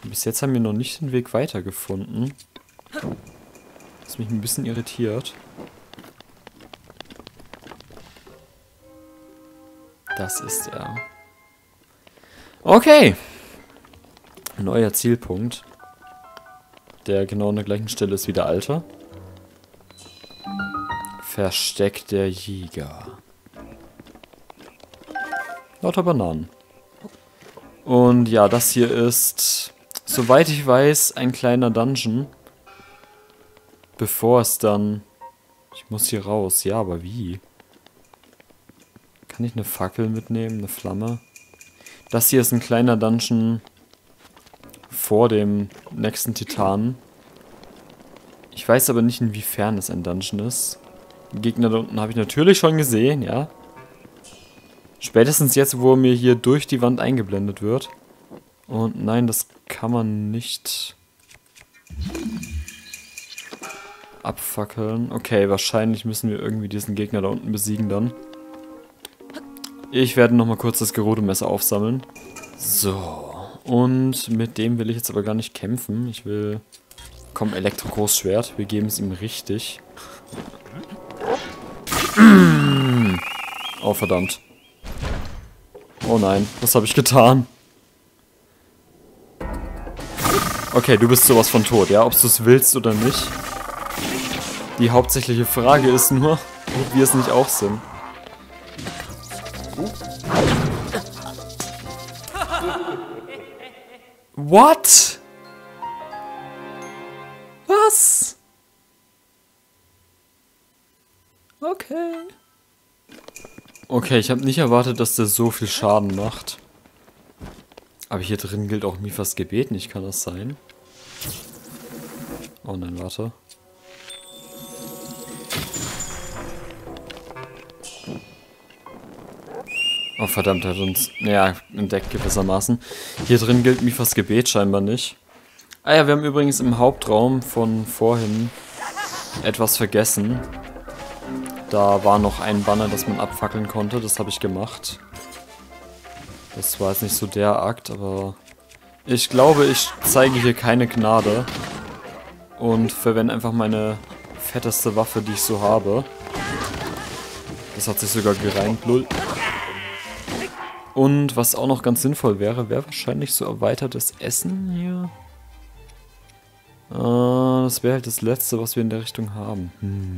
Bis jetzt haben wir noch nicht den Weg weitergefunden. Was mich ein bisschen irritiert. Das ist er. Okay. Neuer Zielpunkt. Der genau an der gleichen Stelle ist wie der alte. Versteck der Jäger. Lauter Bananen. Und ja, das hier ist, soweit ich weiß, ein kleiner Dungeon. Bevor es dann... Ich muss hier raus. Ja, aber wie? Kann ich eine Fackel mitnehmen? Eine Flamme? Das hier ist ein kleiner Dungeon vor dem nächsten Titanen. Ich weiß aber nicht, inwiefern es ein Dungeon ist. Den Gegner da unten habe ich natürlich schon gesehen, ja. Spätestens jetzt, wo er mir hier durch die Wand eingeblendet wird. Und nein, das kann man nicht abfackeln. Okay, wahrscheinlich müssen wir irgendwie diesen Gegner da unten besiegen dann. Ich werde nochmal kurz das Gerudo-Messer aufsammeln. So. Und mit dem will ich jetzt aber gar nicht kämpfen. Ich will... Komm, Elektro-Großschwert. Wir geben es ihm richtig. Oh, verdammt. Oh nein, was habe ich getan? Okay, du bist sowas von tot, ja? Ob du es willst oder nicht. Die hauptsächliche Frage ist nur, ob wir es nicht auch sind. What? Was? Okay. Okay, ich habe nicht erwartet, dass der so viel Schaden macht. Aber hier drin gilt auch Mifas Gebet nicht, kann das sein? Oh nein, warte. Oh verdammt, er hat uns, naja, entdeckt gewissermaßen. Hier drin gilt Mifas Gebet scheinbar nicht. Ah ja, wir haben übrigens im Hauptraum von vorhin etwas vergessen. Da war noch ein Banner, das man abfackeln konnte. Das habe ich gemacht. Das war jetzt nicht so der Akt, aber... Ich glaube, ich zeige hier keine Gnade. Und verwende einfach meine fetteste Waffe, die ich so habe. Das hat sich sogar gereimt, lul. Und was auch noch ganz sinnvoll wäre, wäre wahrscheinlich so erweitertes Essen hier. Das wäre halt das Letzte, was wir in der Richtung haben.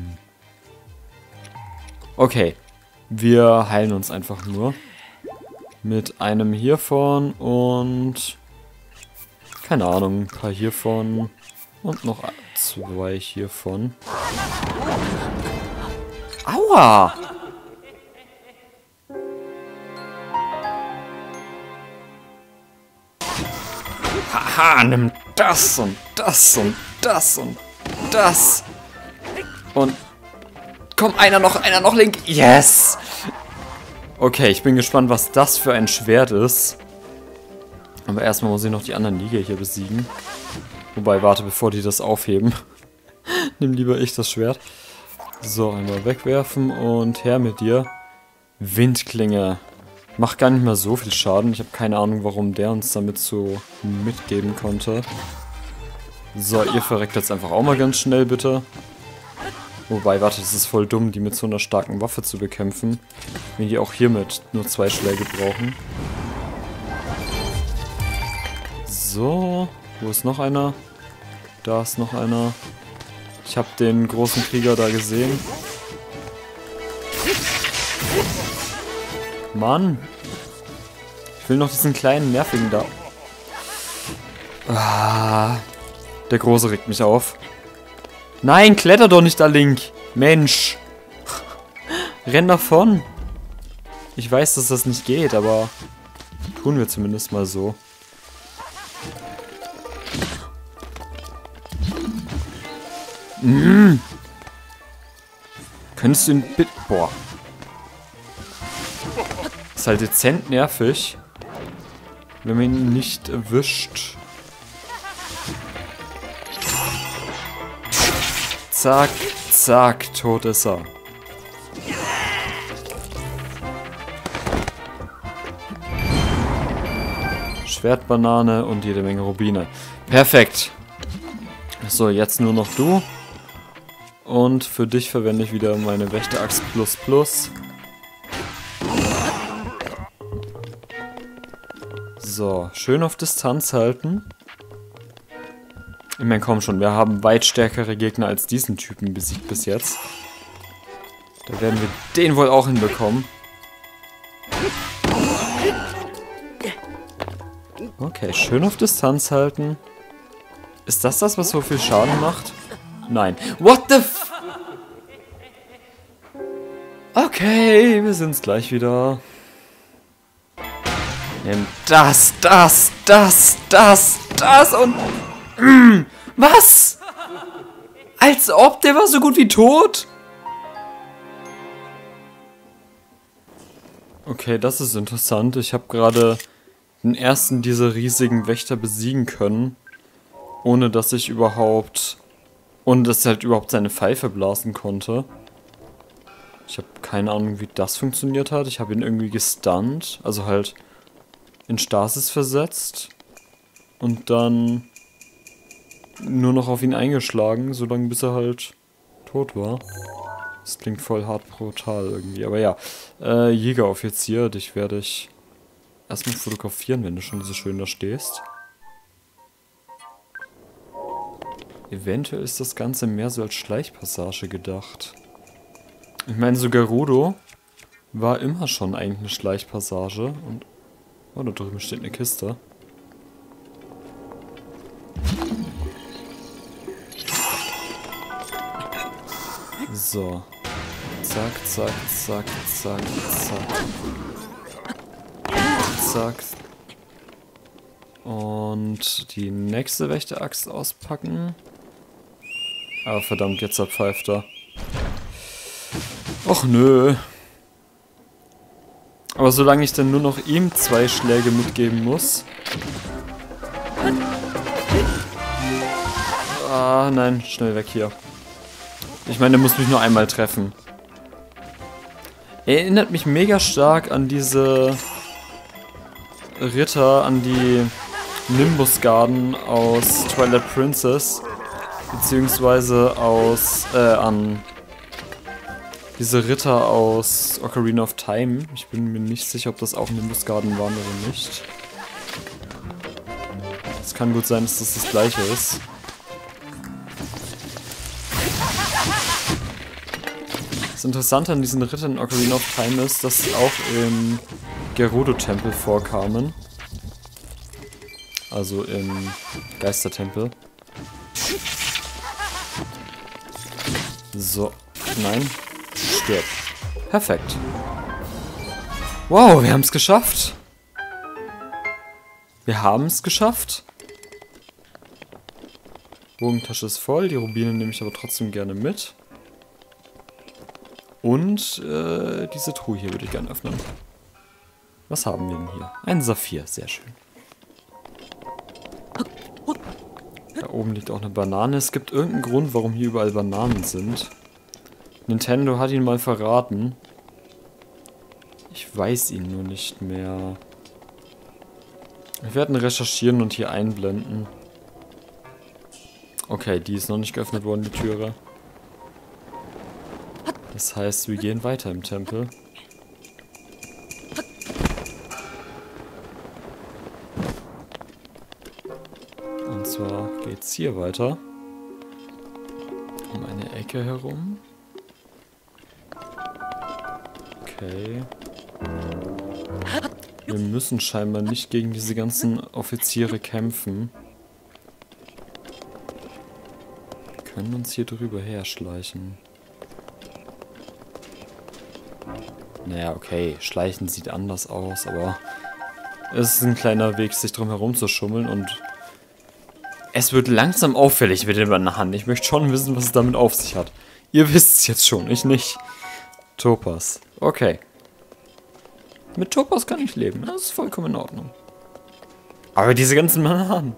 Okay, wir heilen uns einfach nur. Mit einem hiervon und... Keine Ahnung, ein paar hiervon. Und noch 2 hiervon. Aua! Haha, nimm das und das und das und das. Und... Komm, einer noch, Link. Yes! Okay, ich bin gespannt, was das für ein Schwert ist. Aber erstmal muss ich noch die anderen Liga hier besiegen. Wobei, warte, bevor die das aufheben. Nimm lieber ich das Schwert. So, einmal wegwerfen und her mit dir. Windklinge. Macht gar nicht mehr so viel Schaden. Ich habe keine Ahnung, warum der uns damit so mitgeben konnte. So, ihr verreckt jetzt einfach auch mal ganz schnell, bitte. Wobei, warte, das ist voll dumm, die mit so einer starken Waffe zu bekämpfen. Wenn die auch hiermit nur 2 Schläge brauchen. So, wo ist noch einer? Da ist noch einer. Ich habe den großen Krieger da gesehen. Mann. Ich will noch diesen kleinen nervigen da. Ah, der Große regt mich auf. Nein, kletter doch nicht da, Link. Mensch. Renn davon. Ich weiß, dass das nicht geht, aber tun wir zumindest mal so. Könntest du ihn bitte... Boah. Ist halt dezent nervig, wenn man ihn nicht erwischt. Zack, zack, tot ist er. Schwertbanane und jede Menge Rubine. Perfekt. So, jetzt nur noch du. Und für dich verwende ich wieder meine Wächteraxt ++. So, schön auf Distanz halten. Ich meine, komm schon, wir haben weit stärkere Gegner als diesen Typen besiegt bis jetzt. Da werden wir den wohl auch hinbekommen. Okay, schön auf Distanz halten. Ist das, was so viel Schaden macht? Nein. What the f... Okay, wir sind's gleich wieder. Nimm das und... was? Als ob, der war so gut wie tot? Okay, das ist interessant. Ich habe gerade den ersten dieser riesigen Wächter besiegen können. Ohne dass ich überhaupt... ohne dass er halt überhaupt seine Pfeife blasen konnte. Ich habe keine Ahnung, wie das funktioniert hat. Ich habe ihn irgendwie gestunt. Also halt in Stasis versetzt. Und dann nur noch auf ihn eingeschlagen, solange bis er halt tot war. Das klingt voll hart brutal irgendwie. Aber ja, Jägeroffizier, dich werde ich erstmal fotografieren, wenn du schon so schön da stehst. Eventuell ist das Ganze mehr so als Schleichpassage gedacht. Ich meine, so Gerudo war immer schon eigentlich eine Schleichpassage. Und oh, da drüben steht eine Kiste. So. Zack, zack, zack, zack, zack. Zack. Und die nächste Wächteraxt auspacken. Ah, verdammt, jetzt pfeift er. Och nö. Aber solange ich dann nur noch ihm 2 Schläge mitgeben muss. Ah, nein, schnell weg hier. Ich meine, der muss mich nur einmal treffen. Erinnert mich mega stark an diese Ritter, an die Nimbusgarden aus Twilight Princess. Beziehungsweise an diese Ritter aus Ocarina of Time. Ich bin mir nicht sicher, ob das auch Nimbusgarden waren oder nicht. Es kann gut sein, dass das gleiche ist. Das Interessante an diesen Rittern in Ocarina of Time ist, dass sie auch im Gerudo-Tempel vorkamen. Also im Geistertempel. So, nein. Stirb. Perfekt. Wow, wir haben es geschafft. Wir haben es geschafft. Bogentasche ist voll, die Rubine nehme ich aber trotzdem gerne mit. Und diese Truhe hier würde ich gerne öffnen. Was haben wir denn hier? Ein Saphir, sehr schön. Da oben liegt auch eine Banane. Es gibt irgendeinen Grund, warum hier überall Bananen sind. Nintendo hat ihn mal verraten. Ich weiß ihn nur nicht mehr. Wir werden recherchieren und hier einblenden. Okay, die ist noch nicht geöffnet worden, die Türe. Das heißt, wir gehen weiter im Tempel. Und zwar geht's hier weiter. Um eine Ecke herum. Okay. Wir müssen scheinbar nicht gegen diese ganzen Offiziere kämpfen. Wir können uns hier drüber herschleichen. Naja, okay, schleichen sieht anders aus, aber es ist ein kleiner Weg, sich drum herum zu schummeln und es wird langsam auffällig mit den Bananen. Ich möchte schon wissen, was es damit auf sich hat. Ihr wisst es jetzt schon, ich nicht. Topaz. Okay. Mit Topaz kann ich leben, das ist vollkommen in Ordnung. Aber diese ganzen Bananen.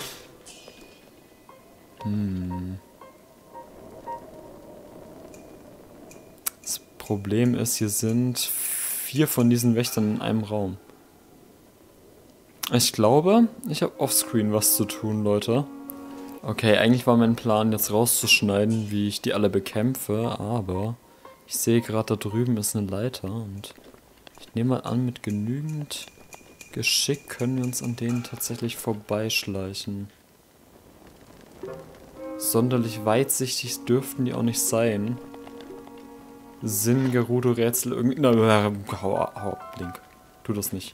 Das Problem ist, hier sind 4 von diesen Wächtern in einem Raum. Ich glaube, ich habe offscreen was zu tun, Leute. Okay, eigentlich war mein Plan, jetzt rauszuschneiden, wie ich die alle bekämpfe, aber ich sehe gerade, da drüben ist eine Leiter und ich nehme mal an, mit genügend Geschick können wir uns an denen tatsächlich vorbeischleichen. Sonderlich weitsichtig dürften die auch nicht sein. Sinn, Gerudo-Rätsel irgendwie... Na, hau ab, Link. Tu das nicht.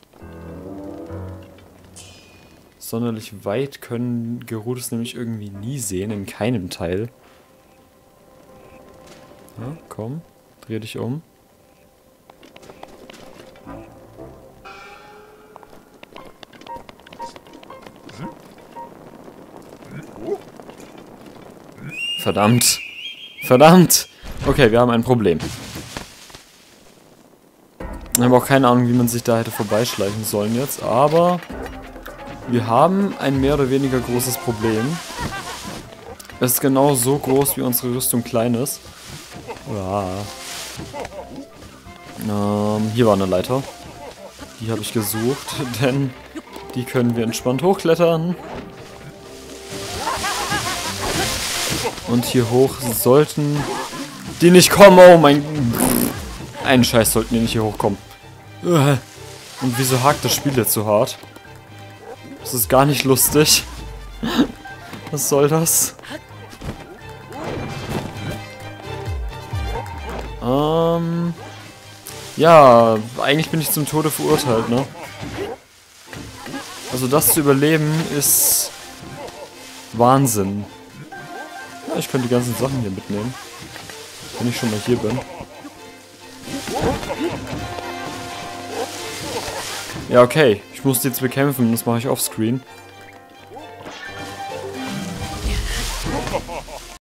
Sonderlich weit können Gerudos nämlich irgendwie nie sehen, in keinem Teil. Ja, komm, dreh dich um. Verdammt. Verdammt. Okay, wir haben ein Problem. Ich habe auch keine Ahnung, wie man sich da hätte vorbeischleichen sollen jetzt, aber wir haben ein mehr oder weniger großes Problem. Es ist genau so groß, wie unsere Rüstung klein ist. Ja. Hier war eine Leiter. Die habe ich gesucht, denn die können wir entspannt hochklettern. Und hier hoch sollten die nicht kommen. Oh mein... Einen Scheiß sollten die nicht hier hochkommen. Und wieso hakt das Spiel jetzt so hart? Das ist gar nicht lustig. Was soll das? Ja, eigentlich bin ich zum Tode verurteilt, ne? Also das zu überleben ist Wahnsinn. Ja, ich könnte die ganzen Sachen hier mitnehmen, wenn ich schon mal hier bin. Ja, okay. Ich muss die jetzt bekämpfen. Das mache ich offscreen.